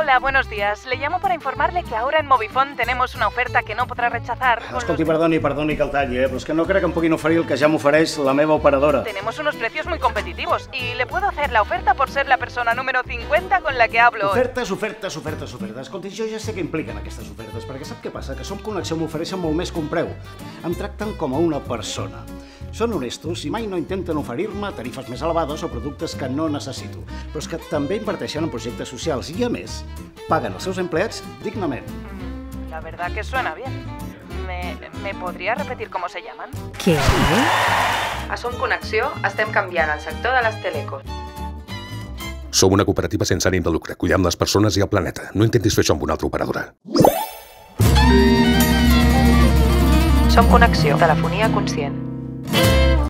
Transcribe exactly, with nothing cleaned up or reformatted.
Hola, buenos días. Le llamo para informarle que ahora en Movifone tenemos una oferta que no podrá rechazar. Escolti, los... perdoni, perdoni que el talli, eh? Però és que no crec que em puguin oferir el que ja m'ofereix la meva operadora. Tenemos unos precios muy competitivos y le puedo hacer la oferta por ser la persona número cincuenta con la que hablo. Ofertes, ofertes, ofertes, ofertes. Escolti, jo ja sé què impliquen aquestes ofertes, perquè sap què passa? Que Som Connexió m'ofereixen molt més que un preu. Em tracten com a una persona. Són honestos i mai no intenten oferir-me tarifes més elevades o productes que no necessito, però és que també inverteixen en projectes socials i, a més, paguen els seus empleats dignament. La verdad que suena bien. ¿Me, me podría repetir cómo se llaman? Què? A Som Connexió estem canviant el sector de les telecos. Som una cooperativa sense ànim de lucre. Cuidem les persones i el planeta. No intentis fer això amb una altra operadora. Som Connexió, telefonia conscient.